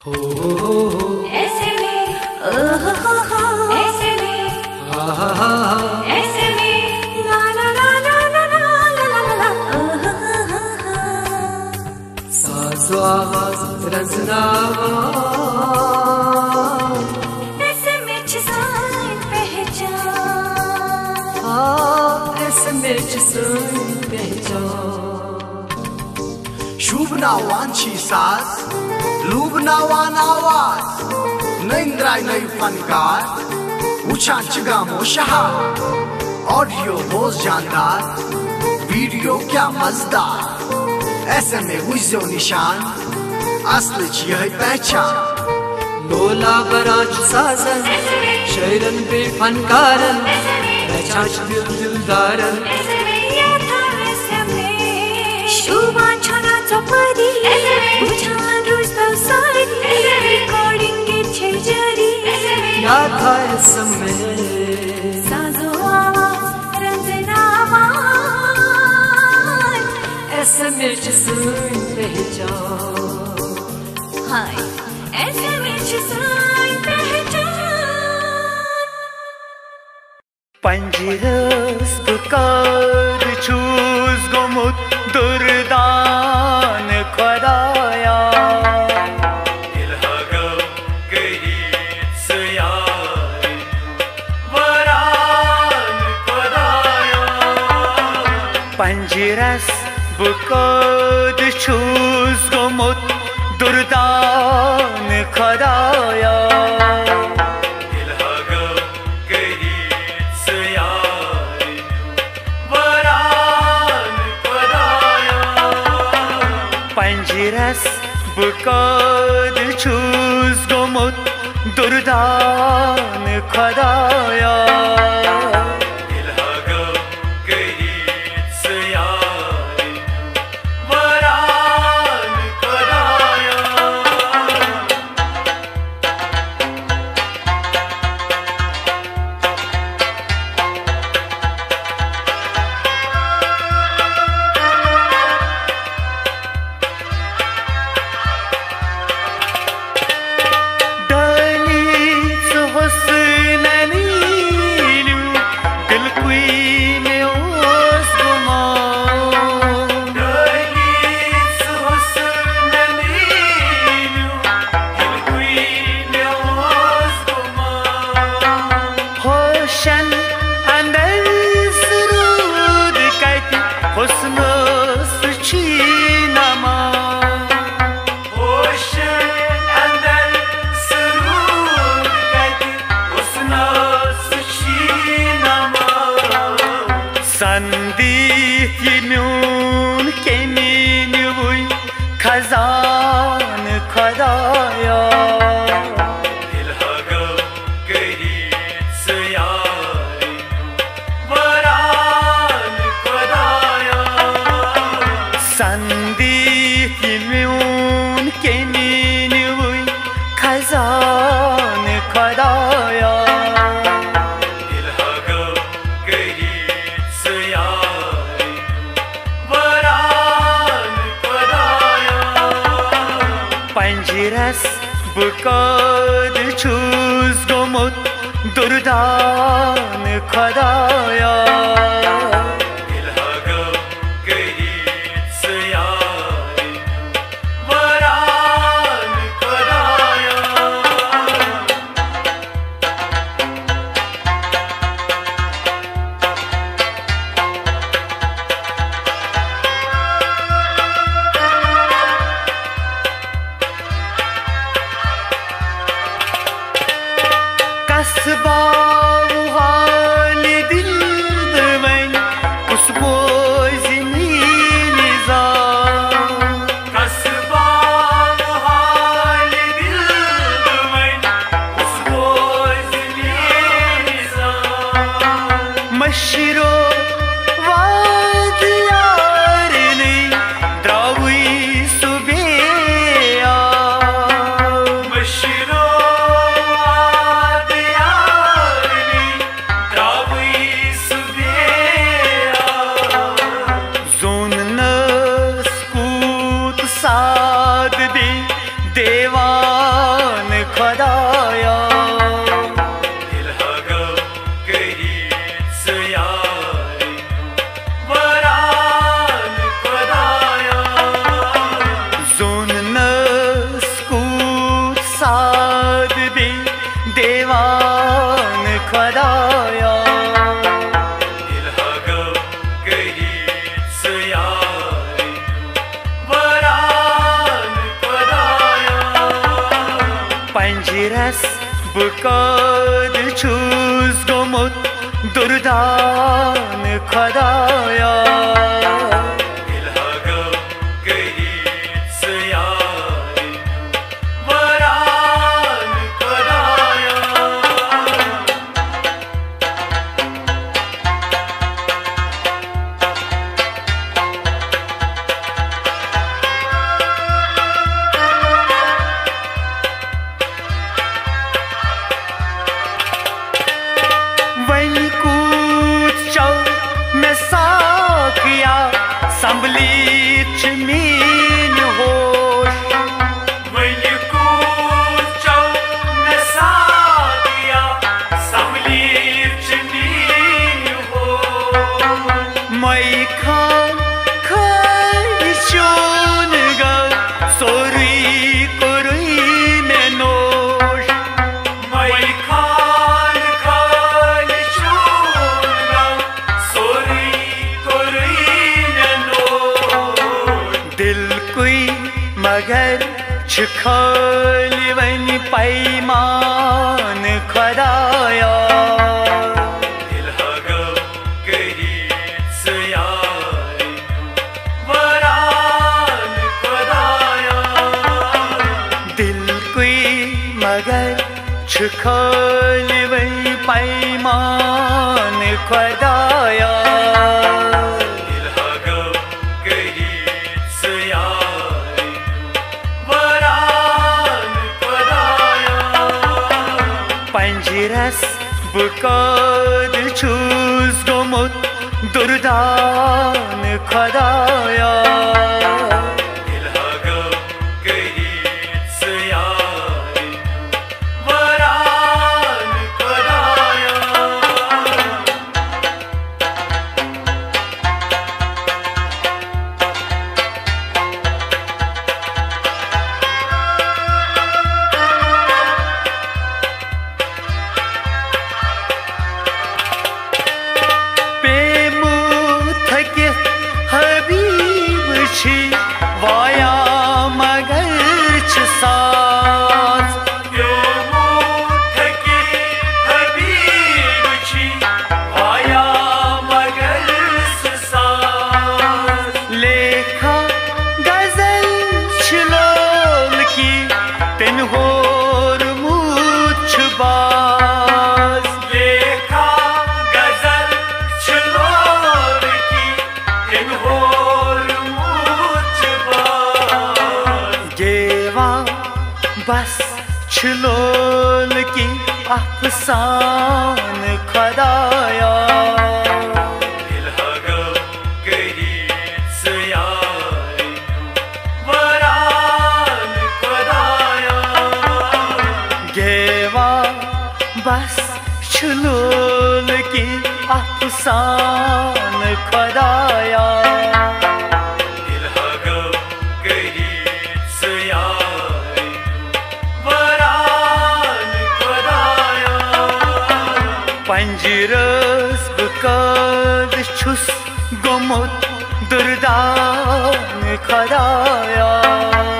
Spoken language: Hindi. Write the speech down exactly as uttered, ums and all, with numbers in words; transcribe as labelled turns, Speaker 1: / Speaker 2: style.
Speaker 1: हो हो हो
Speaker 2: ऐसे में ओ हो हो हो ऐसे में
Speaker 1: हा हा हा
Speaker 2: ऐसे में ला ला ला ला ला ला ला ला ला ओ हो हो हो
Speaker 1: सासो आवाज रजनावा
Speaker 2: ऐसे में छसाई पहचान
Speaker 1: हाँ ऐसे में जिसम पहचान
Speaker 3: शुभ नावांची सास लूब नावान आवाज नैंद्राय नई फनकार उछान चिगामो शहा ऑडियो बहुत जानदार वीडियो क्या मजेदार ऐसे में हुईजो निशान असली ची है पहचान
Speaker 1: लोला बराज साजन शैरन पे फनकारन पहचान दिल दिलदारन
Speaker 2: शुभान छना चपरी उछान रुस्तो सारी रिकॉर्डिंग के छेजरी
Speaker 1: याद था इस समय
Speaker 2: साजो आवाज रंजनावा
Speaker 1: ऐसे में जिसम पहचान
Speaker 2: हाय ऐसे में छसाई पहचान
Speaker 4: पंजरस पुकार चूज गोमुत दुर्दान खुदाया इल्हागो गरीब सयारी वरान खुदाया पंजरस पुकार चूज गोमुत दुर्दान खुदाया पंजरस बुकाद चूज गोमुत दुर्दान खुदाया खजान खुदाया इल्हागो गरीब सयारी वरान खुदाया संदीप म्यून के मीन हुई खजान खुदाया पंजरस बुकाद चूज गोमुत दुर्दान खुदाया कसबा हाल दिल में उस बोझ नीलिजा कसबा हाल दिल में उस बोझ नीलिजा मशरो वादियार ने द्रावी सुबेया मशरो साद दे देवा पंजरस बुकाद छूस गोमुत दुर्दान खुदाया छिखोली वनी पैमान खुदाया दिल हगो करीत से यारी वरान खुदाया दिल कोई मगर छिखोली वनी पैमान खुदाया पंजरस बुकाद छूस गोमुत दुर्दान खुदाया दिल हगो करीत से यारी वरान खुदाया वाया मगर साज यो मुठ के हबीब छी वाया मगर साज लेखा गजल छिलोल की तिन होर मुछ बाज लेखा गजल छिलोल की तिन होर बस छिलोल की अफसान खुदाया दिल हगो करीत से यारी वरान खुदाया गेवा बस छिलोल की अफसान खुदाया पंजरस बुकाद छुस गोमुत दुर्दान खुदाया